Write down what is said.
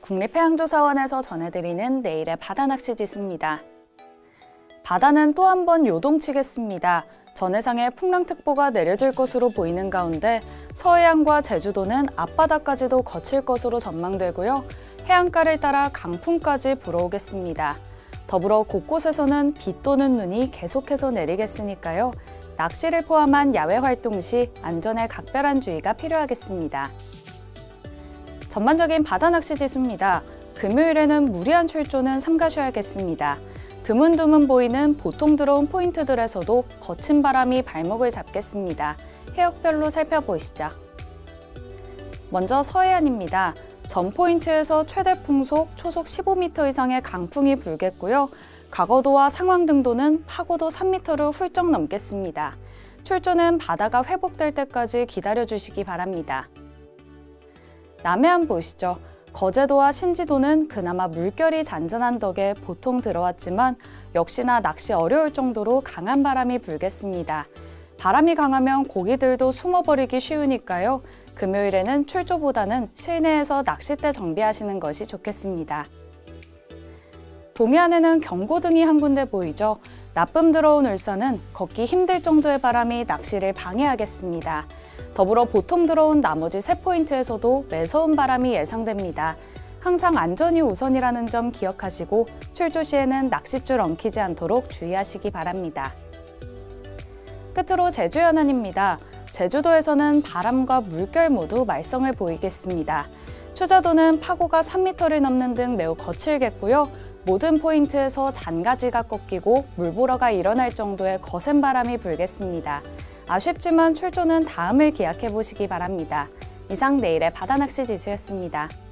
국립해양조사원에서 전해드리는 내일의 바다낚시 지수입니다. 바다는 또 한 번 요동치겠습니다. 전해상에 풍랑특보가 내려질 것으로 보이는 가운데 서해안과 제주도는 앞바다까지도 거칠 것으로 전망되고요. 해안가를 따라 강풍까지 불어오겠습니다. 더불어 곳곳에서는 비 또는 눈이 계속해서 내리겠으니까요. 낚시를 포함한 야외 활동 시 안전에 각별한 주의가 필요하겠습니다. 전반적인 바다낚시 지수입니다. 금요일에는 무리한 출조는 삼가셔야겠습니다. 드문드문 보이는 보통 들어온 포인트들에서도 거친 바람이 발목을 잡겠습니다. 해역별로 살펴보시죠. 먼저 서해안입니다. 전 포인트에서 최대 풍속, 초속 15m 이상의 강풍이 불겠고요. 과거도와 상황 등도는 파고도 3m를 훌쩍 넘겠습니다. 출조는 바다가 회복될 때까지 기다려주시기 바랍니다. 남해안 보시죠. 거제도와 신지도는 그나마 물결이 잔잔한 덕에 보통 들어왔지만 역시나 낚시 어려울 정도로 강한 바람이 불겠습니다. 바람이 강하면 고기들도 숨어버리기 쉬우니까요. 금요일에는 출조보다는 실내에서 낚싯대 정비하시는 것이 좋겠습니다. 동해안에는 경고등이 한 군데 보이죠. 나쁨 들어온 울산은 걷기 힘들 정도의 바람이 낚시를 방해하겠습니다. 더불어 보통 들어온 나머지 세 포인트에서도 매서운 바람이 예상됩니다. 항상 안전이 우선이라는 점 기억하시고 출조 시에는 낚싯줄 엉키지 않도록 주의하시기 바랍니다. 끝으로 제주 연안입니다. 제주도에서는 바람과 물결 모두 말썽을 보이겠습니다. 추자도는 파고가 3m를 넘는 등 매우 거칠겠고요. 모든 포인트에서 잔가지가 꺾이고 물보러가 일어날 정도의 거센 바람이 불겠습니다. 아쉽지만 출조는 다음을 기약해 보시기 바랍니다. 이상 내일의 바다낚시 지수였습니다.